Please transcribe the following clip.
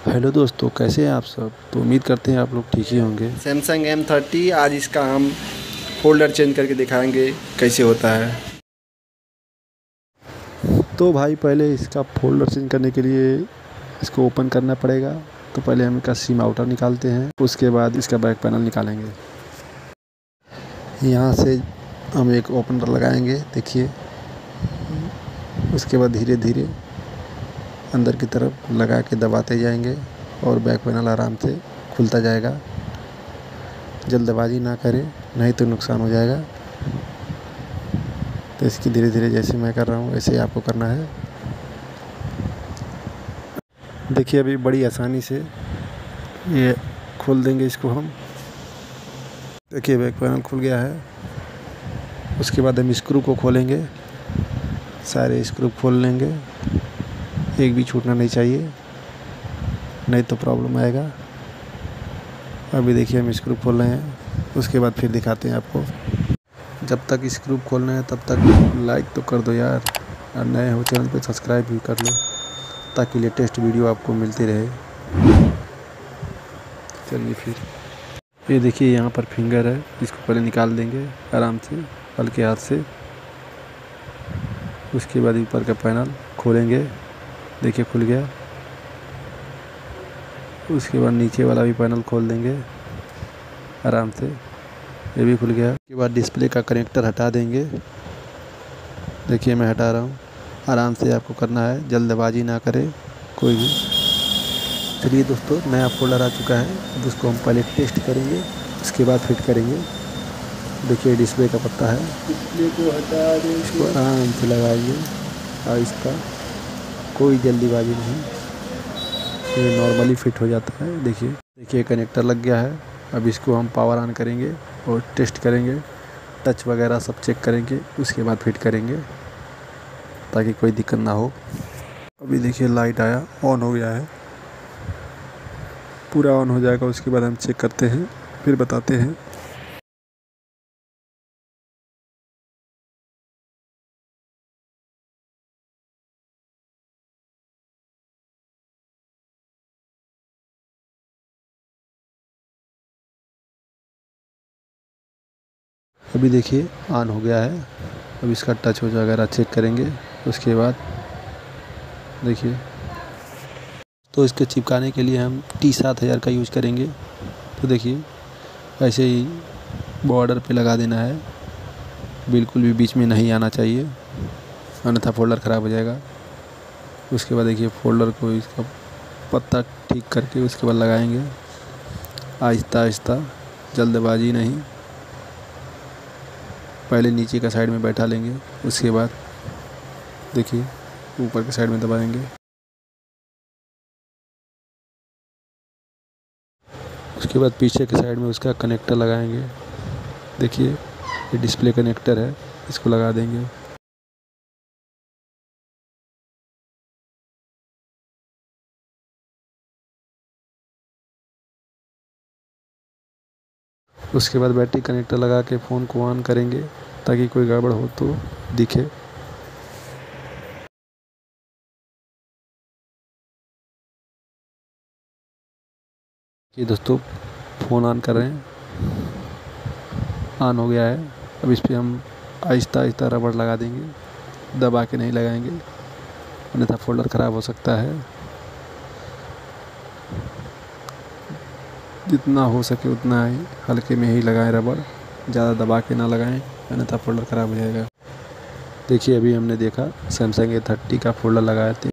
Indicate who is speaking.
Speaker 1: Hello दोस्तों, कैसे हैं आप सब। तो उम्मीद करते हैं आप लोग ठीक ही होंगे।
Speaker 2: सैमसंग M30 आज इसका हम फोल्डर चेंज करके दिखाएंगे कैसे होता है।
Speaker 1: तो भाई पहले इसका फोल्डर चेंज करने के लिए इसको ओपन करना पड़ेगा। तो पहले हम इसका सिम आउटर निकालते हैं, उसके बाद इसका बैक पैनल निकालेंगे। यहाँ से हम एक ओपनर लगाएंगे, देखिए। उसके बाद धीरे धीरे अंदर की तरफ लगा के दबाते जाएंगे और बैक पैनल आराम से खुलता जाएगा। जल्दबाजी ना करें, नहीं तो नुकसान हो जाएगा। तो इसकी धीरे धीरे जैसे मैं कर रहा हूँ वैसे ही आपको करना है। देखिए अभी बड़ी आसानी से ये खोल देंगे इसको हम। देखिए बैक पैनल खुल गया है। उसके बाद हम स्क्रू को खोलेंगे, सारे स्क्रू खोल लेंगे, एक भी छूटना नहीं चाहिए, नहीं तो प्रॉब्लम आएगा। अभी देखिए हम स्क्रू खोल रहे हैं, उसके बाद फिर दिखाते हैं आपको। जब तक स्क्रू खोलना है तब तक लाइक तो कर दो यार, और नए हो चैनल पे सब्सक्राइब भी कर लो ताकि लेटेस्ट वीडियो आपको मिलती रहे। चलिए फिर ये देखिए यहाँ पर फिंगर है, इसको पहले निकाल देंगे आराम से हल्के हाथ से। उसके बाद ऊपर का पैनल खोलेंगे, देखिए खुल गया। उसके बाद नीचे वाला भी पैनल खोल देंगे आराम से, ये भी खुल गया। उसके बाद डिस्प्ले का कनेक्टर हटा देंगे, देखिए मैं हटा रहा हूँ। आराम से आपको करना है, जल्दबाजी ना करें कोई भी। चलिए दोस्तों, नया फोल्डर आ चुका है। अब उसको हम पहले टेस्ट करेंगे, उसके बाद फिट करेंगे। देखिए डिस्प्ले का पत्ता है,
Speaker 2: डिस्प्ले को हटा देंगे,
Speaker 1: इसको आराम से लगाइए और इसका कोई जल्दीबाजी नहीं, ये नॉर्मली फिट हो जाता है। देखिए कनेक्टर लग गया है। अब इसको हम पावर ऑन करेंगे और टेस्ट करेंगे, टच वगैरह सब चेक करेंगे, उसके बाद फिट करेंगे ताकि कोई दिक्कत ना हो। अभी देखिए लाइट आया, ऑन हो गया है, पूरा ऑन हो जाएगा। उसके बाद हम चेक करते हैं, फिर बताते हैं। अभी देखिए ऑन हो गया है। अब इसका टच वगैरह चेक करेंगे, उसके बाद देखिए। तो इसके चिपकाने के लिए हम T7000 का यूज़ करेंगे। तो देखिए ऐसे ही बॉर्डर पे लगा देना है, बिल्कुल भी बीच में नहीं आना चाहिए, अन्यथा फोल्डर ख़राब हो जाएगा। उसके बाद देखिए फोल्डर को इसका पत्ता ठीक करके उसके बाद लगाएंगे आहिस्ता आहिस्ता, जल्दबाजी नहीं। पहले नीचे का साइड में बैठा लेंगे, उसके बाद देखिए ऊपर के साइड में दबाएंगे। उसके बाद पीछे के साइड में उसका कनेक्टर लगाएंगे। देखिए ये डिस्प्ले कनेक्टर है, इसको लगा देंगे। उसके बाद बैटरी कनेक्टर लगा के फ़ोन को ऑन करेंगे ताकि कोई गड़बड़ हो तो दिखे। ये दोस्तों फ़ोन ऑन कर रहे हैं, ऑन हो गया है। अब इस पर हम आहिस्ता आहिस्ता रबड़ लगा देंगे, दबा के नहीं लगाएंगे, अन्यथा फोल्डर ख़राब हो सकता है। जितना हो सके उतना ही हल्के में ही लगाएं रबड़, ज़्यादा दबा के ना लगाएं, अन्यथा फोल्डर ख़राब हो जाएगा। देखिए अभी हमने देखा सैमसंग A30 का फोल्डर लगाए थे,